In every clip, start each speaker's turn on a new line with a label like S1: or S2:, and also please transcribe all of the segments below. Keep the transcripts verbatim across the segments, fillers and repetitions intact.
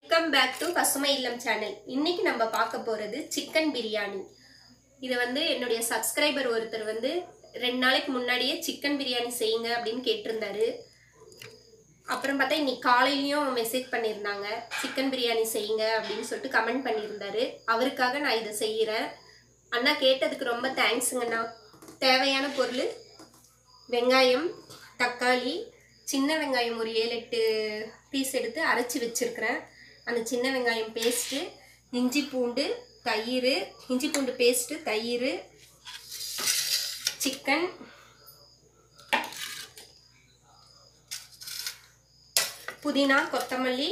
S1: Welcome back to பசுமை இல்லம் channel. இன்னைக்கு நம்ம பார்க்க போறது சிக்கன் பிரியாணி. இது வந்து என்னுடைய சப்ஸ்கிரைபர் ஒருத்தர் வந்து ரெண்டு நாளைக்கு முன்னாடியே சிக்கன் பிரியாணி செய்யுங்க அப்படின்னு கேட்டிருந்தாரு. அப்புறம் பார்த்தா இன்னைக்கு காலையிலயும் மெசேஜ் பண்ணியிருந்தாங்க, சிக்கன் பிரியாணி செய்யுங்க அப்படின்னு சொல்லிட்டு கமெண்ட் பண்ணியிருந்தாரு. அவருக்காக நான் இதை செய்கிறேன். அண்ணா கேட்டதுக்கு ரொம்ப தேங்க்ஸுங்கண்ணா. தேவையான பொருள் வெங்காயம், தக்காளி, சின்ன வெங்காயம் ஒரு ஏழு எட்டு பீஸ் எடுத்து அரைச்சி வச்சுருக்கிறேன். அந்த சின்ன வெங்காயம் பேஸ்ட்டு, இஞ்சி பூண்டு, தயிர், இஞ்சி பூண்டு பேஸ்ட்டு, தயிர், சிக்கன், புதினா, கொத்தமல்லி,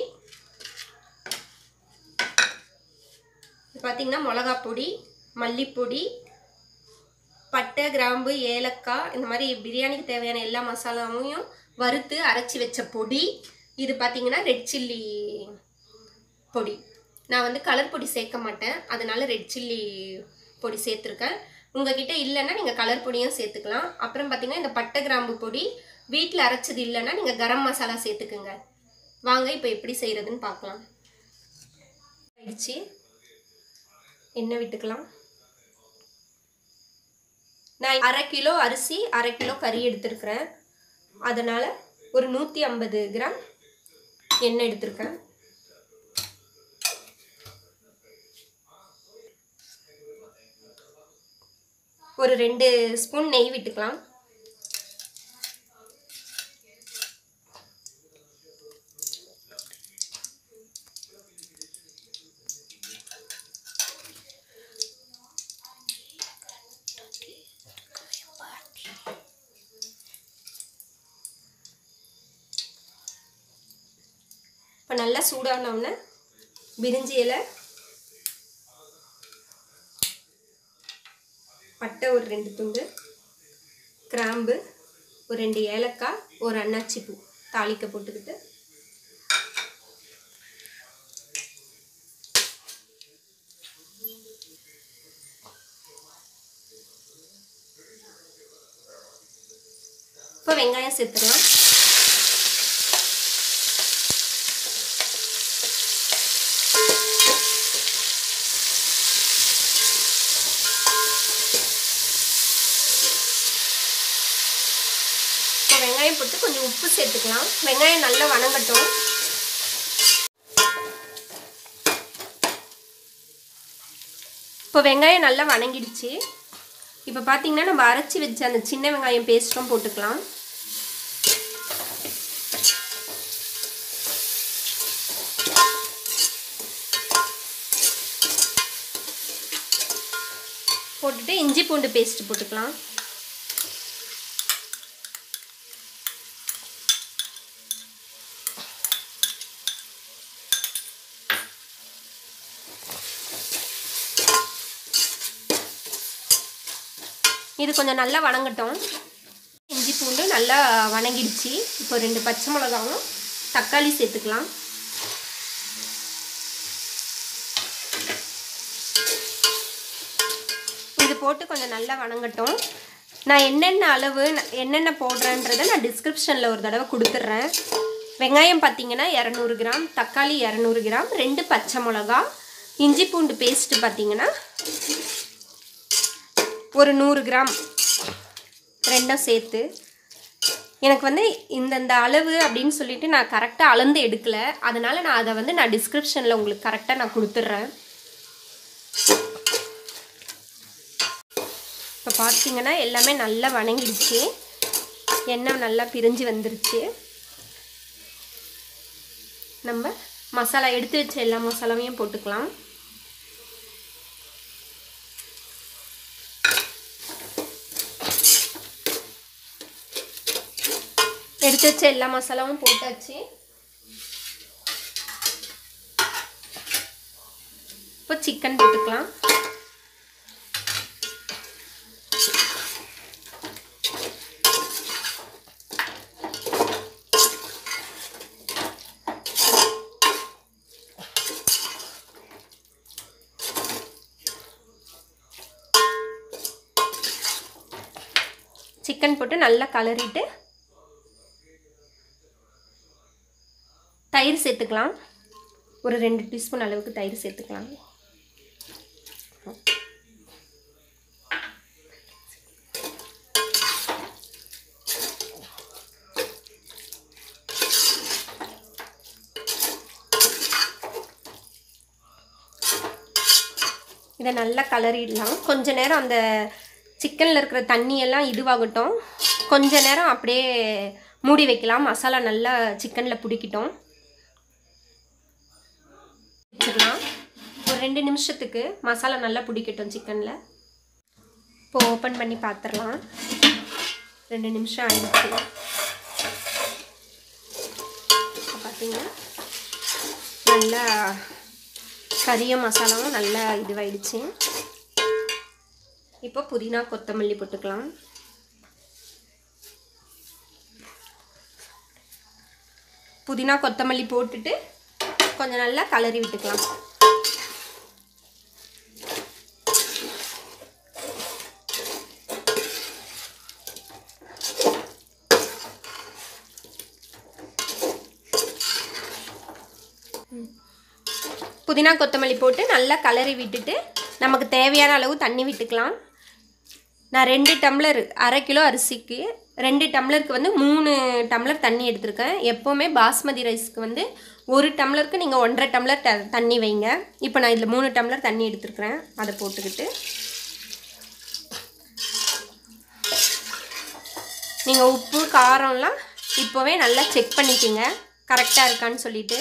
S1: பார்த்திங்கன்னா மிளகா பொடி, மல்லிப்பொடி, பட்டை, கிராம்பு, ஏலக்காய், இந்த மாதிரி பிரியாணிக்கு தேவையான எல்லா மசாலாவையும் வறுத்து அரைச்சி வச்ச பொடி. இது பார்த்திங்கன்னா ரெட் சில்லி பொடி. நான் வந்து கலர் பொடி சேர்க்க மாட்டேன், அதனால ரெட் சில்லி பொடி சேர்த்துருக்கேன். உங்ககிட்ட இல்லைன்னா நீங்கள் கலர் பொடியும் சேர்த்துக்கலாம். அப்புறம் பார்த்திங்கன்னா இந்த பட்டை கிராம்பு பொடி வீட்டில் அரைச்சது இல்லைன்னா நீங்கள் கரம் மசாலா சேர்த்துக்குங்க. வாங்க இப்போ எப்படி செய்கிறதுன்னு பார்க்கலாம். ஆயிடுச்சு, எண்ணெய் விட்டுக்கலாம். நான் அரை கிலோ அரிசி அரை கிலோ கறி எடுத்துருக்கிறேன். அதனால் ஒரு நூற்றி ஐம்பது கிராம் எண்ணெய் எடுத்துருக்கேன். ஒரு ரெண்டு ஸ்பூன் நெய் விட்டுக்கலாம். இப்போ நல்லா சூடானவுடனே பிரிஞ்சி இலை, பட்டை ஒரு ரெண்டு துண்டு, கிராம்பு ஒரு ரெண்டு ஏலக்காய், ஒரு அன்னாச்சி பூ தாளிக்க போட்டுக்கிட்டு இப்போ வெங்காயம் சேர்த்துக்கலாம். வெங்காயம் போட்டு கொஞ்சம் உப்பு சேர்த்துக்கலாம். வெங்காயம் நல்லா வணங்கட்டும். இப்போ வெங்காயம் நல்லா வணங்கிடுச்சு. இப்போ பார்த்தீங்கன்னா நம்ம அரைச்சி வச்ச அந்த சின்ன வெங்காயம் பேஸ்ட்டும் போட்டுக்கலாம். போட்டுட்டு இஞ்சி பூண்டு பேஸ்ட் போட்டுக்கலாம். இது கொஞ்சம் நல்லா வணங்கட்டும். இஞ்சி பூண்டு நல்லா வணங்கிடுச்சு. இப்போ ரெண்டு பச்சை மிளகாவும் தக்காளி சேர்த்துக்கலாம். இது போட்டு கொஞ்சம் நல்லா வணங்கட்டும். நான் என்னென்ன அளவு என்னென்ன போடுறேன்றதை நான் டிஸ்கிரிப்ஷனில் ஒரு தடவை கொடுத்துட்றேன். வெங்காயம் பார்த்திங்கன்னா இரநூறு கிராம், தக்காளி இரநூறு கிராம், ரெண்டு பச்சை மிளகா, இஞ்சி பூண்டு பேஸ்ட்டு பார்த்திங்கன்னா ஒரு நூறு கிராம் ரெண்டும் சேர்த்து. எனக்கு வந்து இந்தந்த அளவு அப்படின்னு சொல்லிட்டு நான் கரெக்டாக அளந்து எடுக்கலை, அதனால் நான் அதை வந்து நான் டிஸ்கிரிப்ஷனில் உங்களுக்கு கரெக்டாக நான் கொடுத்துட்றேன். இப்போ பார்த்தீங்கன்னா எல்லாமே நல்லா வணங்கிடுச்சு, எண்ணெய் நல்லா பிரிஞ்சு வந்துருச்சு. நம்ம மசாலா எடுத்து வச்ச எல்லா மசாலாவையும் போட்டுக்கலாம். எடுத்து வச்ச எல்லா மசாலாவும் போட்டாச்சு. இப்போ சிக்கன் போட்டுக்கலாம். சிக்கன் போட்டு நல்லா கலரிட்டு தயிர் சேர்த்துக்கலாம். ஒரு ரெண்டு டீஸ்பூன் அளவுக்கு தயிர் சேர்த்துக்கலாம். இதை நல்லா கலரிடலாம். கொஞ்ச நேரம் அந்த சிக்கனில் இருக்கிற தண்ணியெல்லாம் இதுவாகட்டும். கொஞ்ச நேரம் அப்படியே மூடி வைக்கலாம். மசாலா நல்லா சிக்கனில் பிடிக்கிட்டோம். வச்சிடலாம். ஒரு ரெண்டு நிமிஷத்துக்கு மசாலா நல்லா பிடிக்கட்டும் சிக்கனில். இப்போ ஓப்பன் பண்ணி பார்த்துடலாம். ரெண்டு நிமிஷம் ஆயிடுச்சு. பார்த்தீங்கன்னா நல்லா கறியும் மசாலாவும் நல்லா இதுவாயிடுச்சு. இப்போ புதினா கொத்தமல்லி போட்டுக்கலாம். புதினா கொத்தமல்லி போட்டுட்டு கொஞ்சம் நல்லா கலரி விட்டுக்கலாம். புதினா கொத்தமல்லி போட்டு நல்லா கலரி விட்டுட்டு நமக்கு தேவையான அளவு தண்ணி விட்டுக்கலாம். நான் ரெண்டு டம்ளர் அரை கிலோ அரிசிக்கு ரெண்டு டம்ளருக்கு வந்து மூணு டம்ளர் தண்ணி எடுத்திருக்கேன். எப்போவுமே பாஸ்மதி ரைஸ்க்கு வந்து ஒரு டம்ளருக்கு நீங்கள் ஒன்றரை டம்ளர் த தண்ணி வைங்க. இப்போ நான் இதில் மூணு டம்ளர் தண்ணி எடுத்துருக்கிறேன். அதை போட்டுக்கிட்டு நீங்கள் உப்பு காரம்லாம் இப்போவே நல்லா செக் பண்ணிக்கோங்க கரெக்டாக இருக்கான்னு சொல்லிவிட்டு.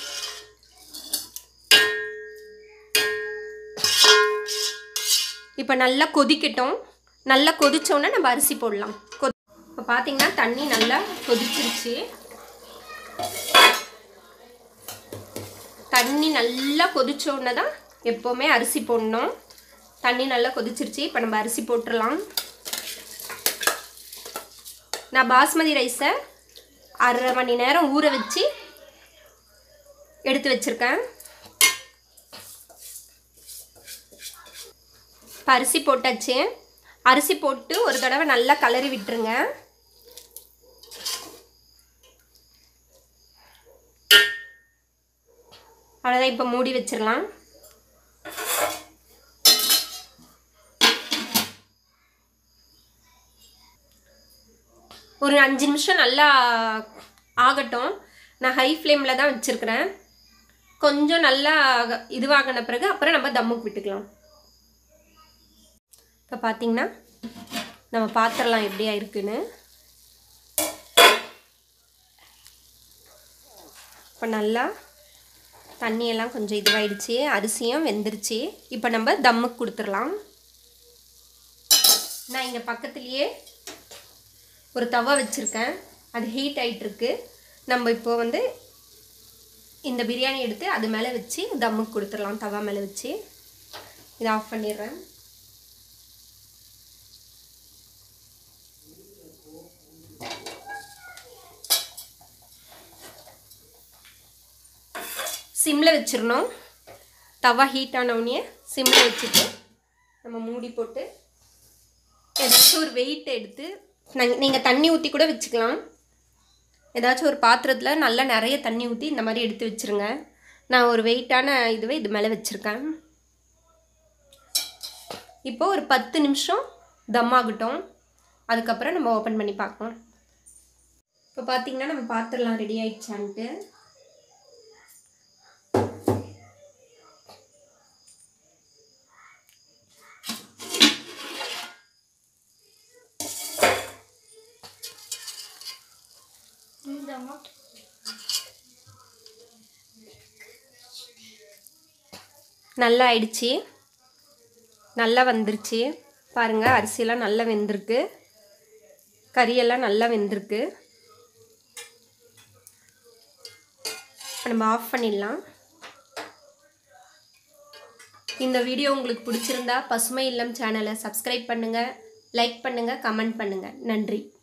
S1: இப்போ நல்லா கொதிக்கட்டும். நல்லா கொதிச்சோன்னா நம்ம அரிசி போடலாம். கொ இப்போ பார்த்தீங்கன்னா தண்ணி நல்லா கொதிச்சிருச்சு. தண்ணி நல்லா கொதிச்சோன்னே தான் எப்போவுமே அரிசி போடணும். தண்ணி நல்லா கொதிச்சிருச்சு. இப்போ நம்ம அரிசி போட்டுடலாம். நான் பாஸ்மதி ரைஸை அரை மணி நேரம் ஊற வச்சு எடுத்து வச்சுருக்கேன். இப்போ அரிசி போட்டாச்சு. அரிசி போட்டு ஒரு தடவை நல்லா கலரி விட்டுருங்க. அவ்வளோதான். இப்போ மூடி வச்சிடலாம். ஒரு அஞ்சு நிமிஷம் நல்லா ஆகட்டும். நான் ஹை ஃப்ளேமில் தான் வச்சுருக்கிறேன். கொஞ்சம் நல்லா இதுவாகின பிறகு அப்புறம் நம்ம தம்முக்கு விட்டுக்கலாம். இப்போ பார்த்தீங்கன்னா நம்ம பாத்திரலாம் எப்படியா இருக்குன்னு. இப்போ நல்லா தண்ணியெல்லாம் கொஞ்சம் இதுவாயிடுச்சு. அரிசியும் வெந்துருச்சு. இப்போ நம்ம தம்முக்கு கொடுத்துடலாம். நான் இங்கே பக்கத்துலேயே ஒரு தவா வச்சுருக்கேன். அது ஹீட் ஆகிட்டுருக்கு. நம்ம இப்போ வந்து இந்த பிரியாணி எடுத்து அது மேலே வச்சு தம்முக்கு கொடுத்துடலாம். தவா மேலே வச்சு இதை ஆஃப் பண்ணிடுறேன். சிம்மில் வச்சிடணும். தவா ஹீட் ஆனவுடனே சிம்மில் வச்சுட்டு நம்ம மூடி போட்டு ஏதாச்சும் ஒரு வெயிட் எடுத்து நீங்கள் தண்ணி ஊற்றி கூட வச்சுக்கலாம். ஏதாச்சும் ஒரு பாத்திரத்தில் நல்லா நிறைய தண்ணி ஊற்றி இந்த மாதிரி எடுத்து வச்சுருங்க. நான் ஒரு வெயிட்டான இதுவே இது மேலே வச்சுருக்கேன். இப்போது ஒரு பத்து நிமிஷம் தம் ஆகட்டும். அதுக்கப்புறம் நம்ம ஓப்பன் பண்ணி பார்க்கலாம். இப்போ பார்த்தீங்கன்னா நம்ம பாத்திரலாம் ரெடி ஆகிடுச்சான்ட்டு. நல்லா ஆயிடுச்சு. நல்லா வந்துருச்சு பாருங்கள். அரிசியெல்லாம் நல்லா வெந்திருக்கு. கறியெல்லாம் நல்லா வெந்திருக்கு. நம்ம ஆஃப் பண்ணிடலாம். இந்த வீடியோ உங்களுக்கு பிடிச்சிருந்தா பசுமை இல்லம் சேனலை சப்ஸ்கிரைப் பண்ணுங்கள், லைக் பண்ணுங்கள், கமெண்ட் பண்ணுங்கள். நன்றி.